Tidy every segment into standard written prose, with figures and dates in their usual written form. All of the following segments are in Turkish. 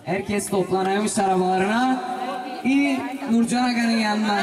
Herkes toplanıyormuş arabalarına. İyi Nurcan Aga'nın yanına.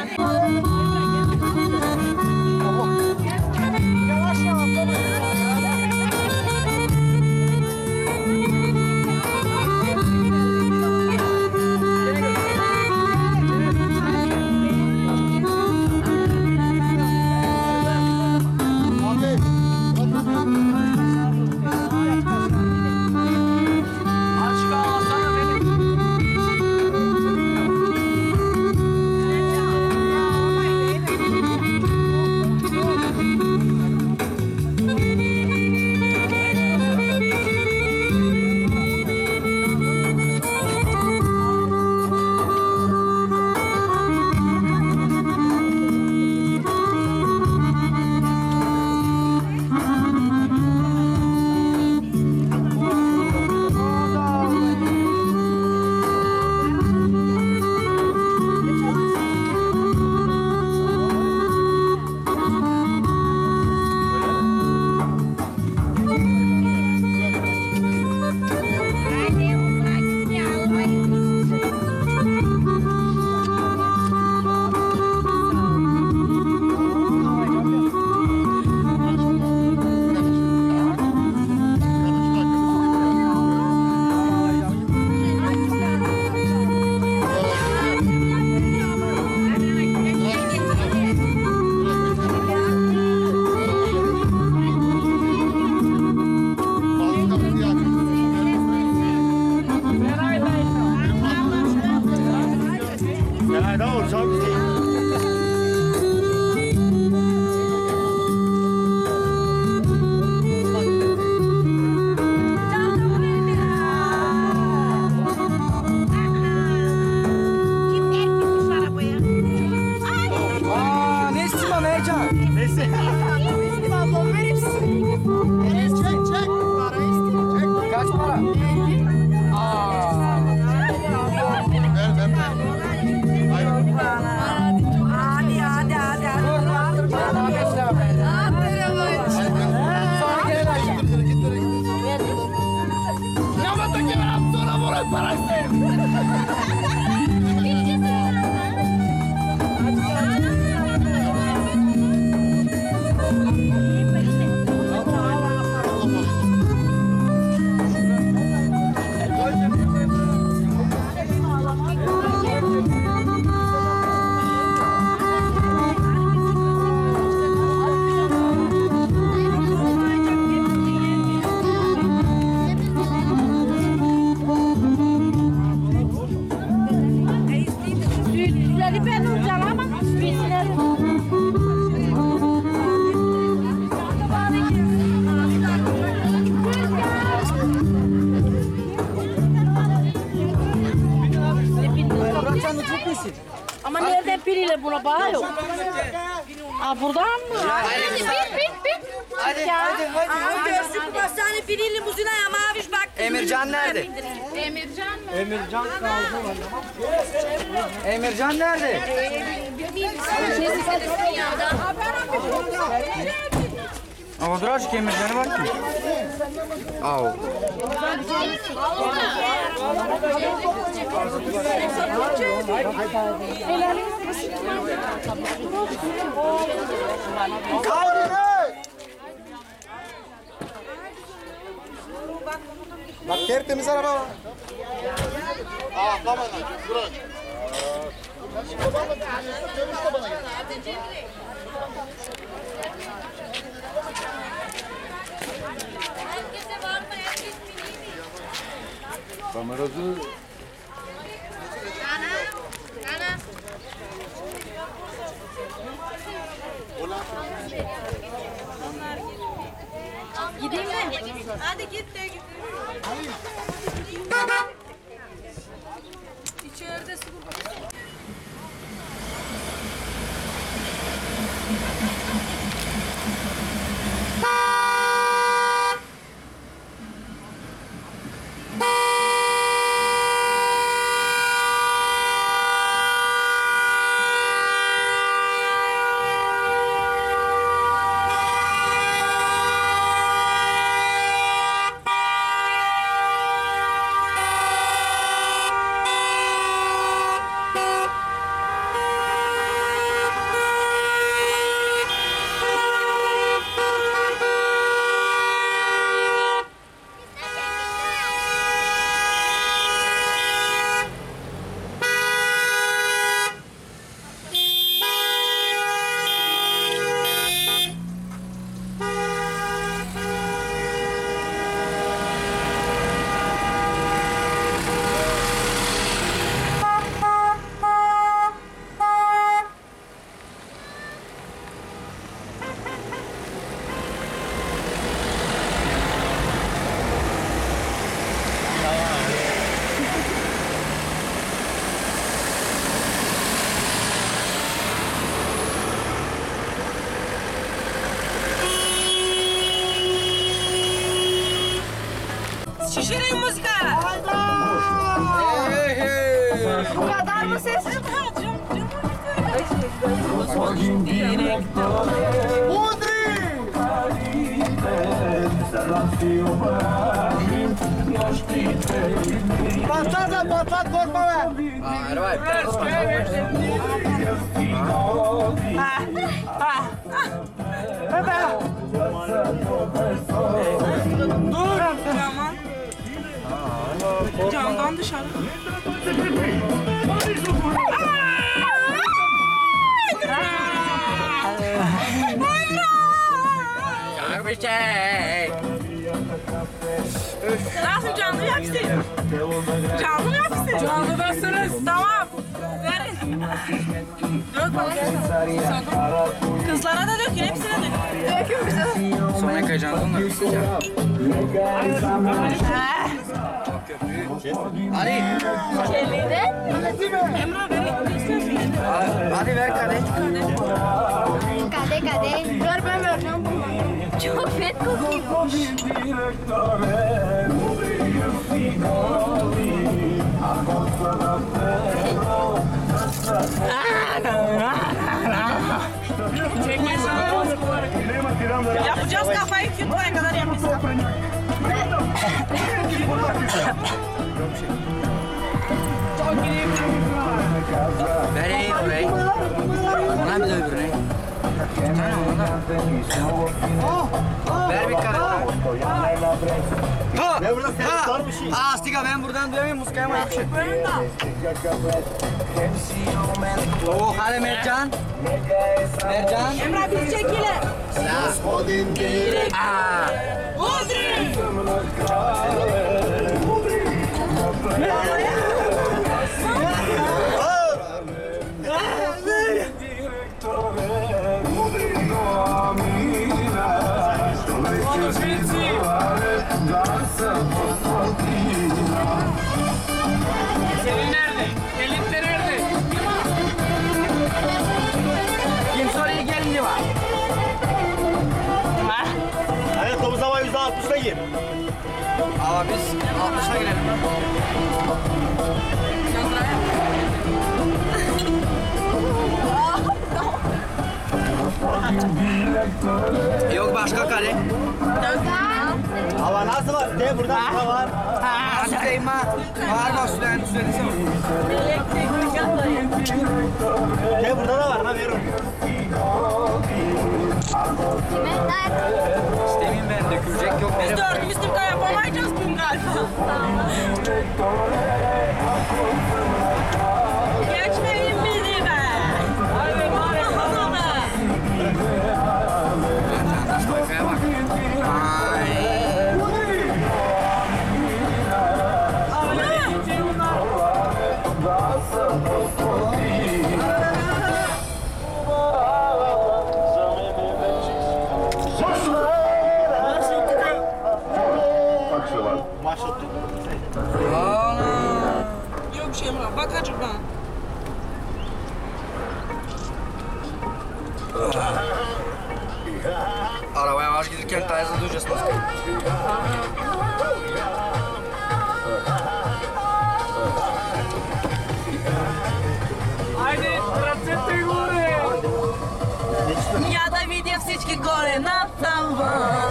Ama nereden biriyle buna bağıyor? Aa buradan mı? Bin. Hadi. Dersin bu hastane biriyle muzina ya maviş bak. Emircan nerede? Emircan mı? Emircan kaldı. Emircan nerede? Ama dur aşk Emircan'a bak ki. Au. Bak tertemiz araba var. Tamam. Bırak. Kamerası. Gideyim mi? Hadi git de git. İçeride su. Şişirin müzikayı. Bu kadar mı ses? Patlat da patlat korkma be. Dur. Camdan dışarı. Bir şey. Nasıl canlı yap istedim? Canlı yap istedim. Canlı verseniz. Tamam. Verin. Dök bakalım. Kızlara da dökün, hepsine dökün. Dökün bize. Sonra yıkayacaksın onları. Hadi. Kelly'de. Emrah verin. Hadi ver kadeh. Kade. Ver ben vereceğim bunu. Çok fet kokuyor. Yapacağız kafayı kütmeye kadar yapacağız kafayı. Vereyim orayı. Ona bir de öbürüne. Ver bir kadeh. Ha! Ne burada ses var mı şey? Astika ben buradan duyamıyorum muskaya mı yapışır? Oh hadi Mercan. Mercan. Emrah biz çekile. Aa. Odri. Senin nerede? Elif'te nerede? Kim soruyu geldi var? Hani topuz hava %60'da gir. Aa biz 60'a girelim. Yok başka kale. Hava nasıl var? De burada hava var. Süleyman. Var mı Süleyman? Söylesene. De burada da var ha veririm. İstemeyeyim ben dökülecek yok. Biz dördümüz de yapamayacağız bugün galiba. Geçmeyin beni be. Hadi bana. Sayfaya bak. Ay. Yok şey Emrah, bak acık bana. Arabaya yavaş giderken tayızı duyacağız. Haydi, трацетте горе! Я да видя всички горе над таван.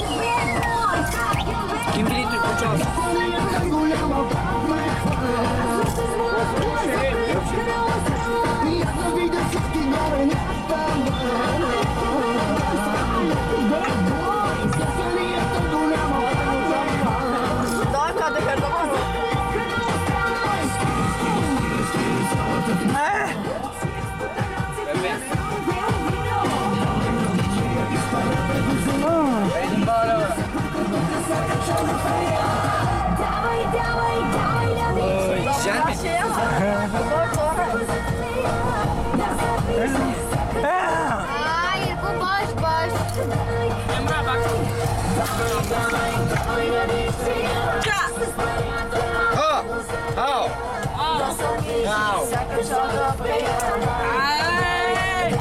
Kim bilir Türk uçağız? Daha kadar her zaman. Benim bağırma. Yiyecek misin? Hayır bu boş. Emrah bak. Ha! How? How? Ay!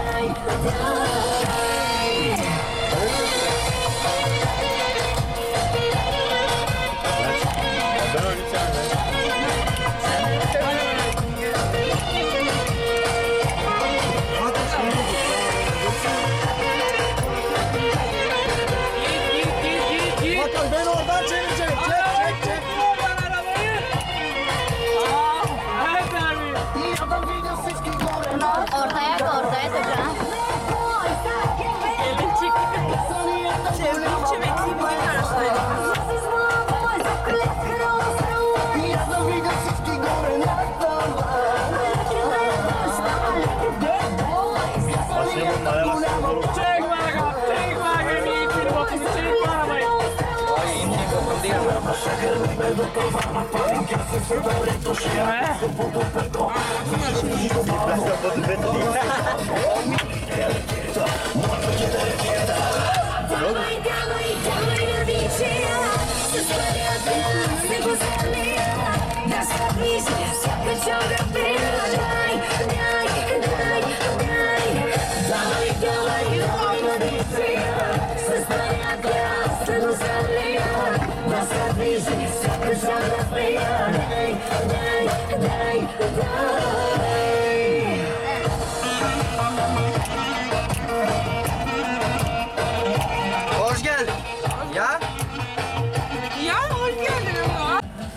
Hoş geldin. Ya? Ya hoş geldin ama.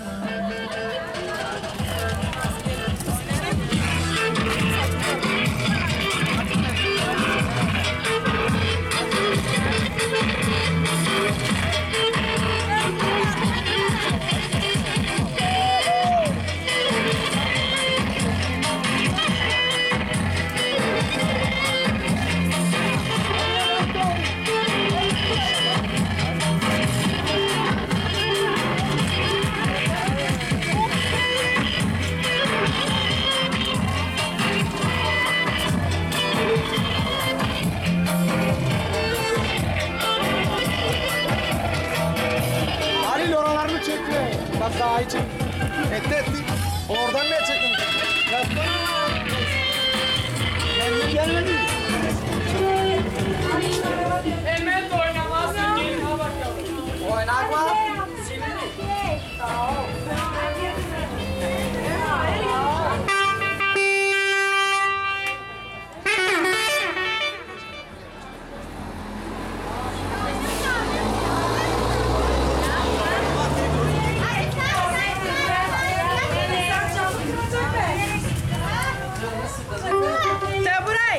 Halil oralarını çekme. Bak daha iyi çek. Etti. Oradan ne çekin? Gelmedi. Hemen de oynamazsın. Oynak mı? Sen burayı.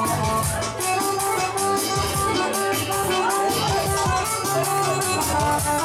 Thank you.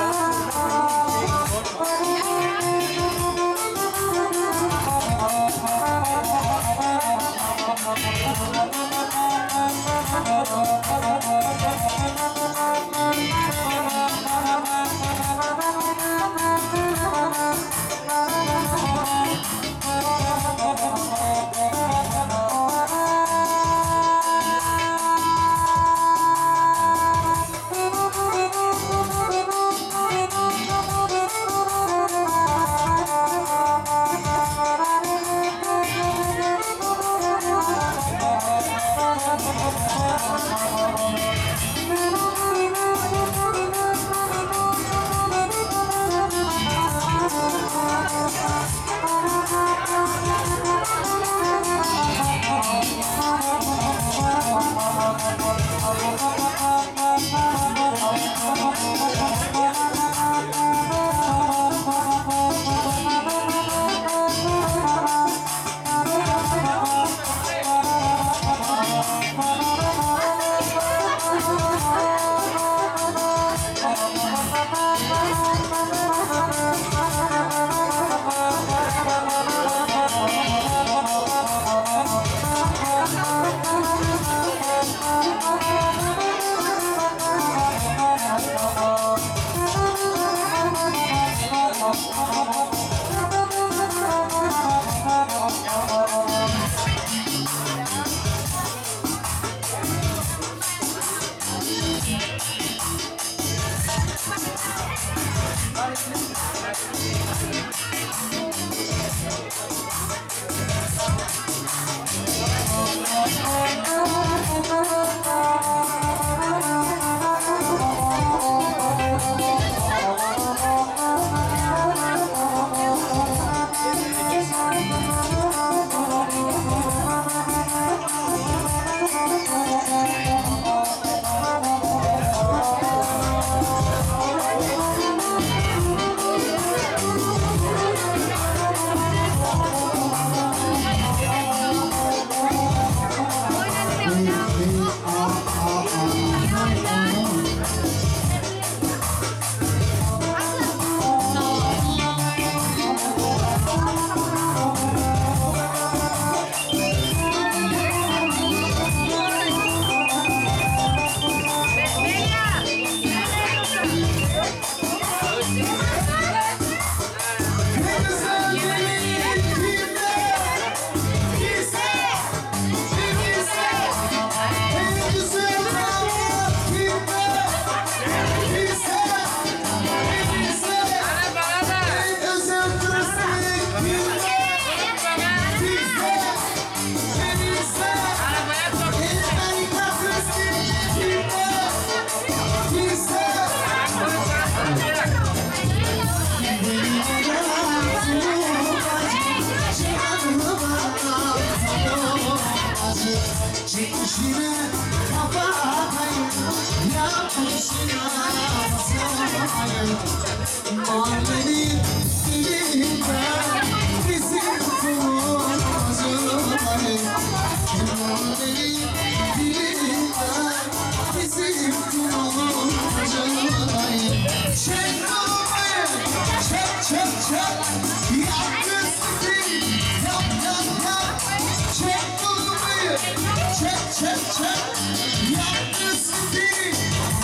Çekmişine kapatayım, yapmışına basayım. Mahallenin dilinden bizim kulun acımayım. Mahallenin dilinden bizim kulun acımayım. Çek kolumu, çek çek çek, yalnız değil, yap yap yap. Çek kolumu, çek çek çek, yalnız değil.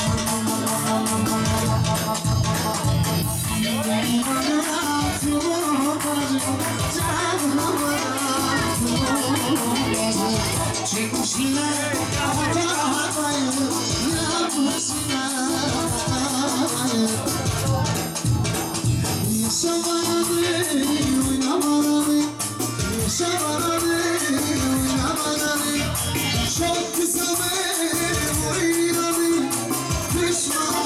Çekmişine kapatayım, yapmışına basayım. Yaşamadı, oynamadı, yaşamadı, oynamadı. Çok kısa bir oynadı, pişman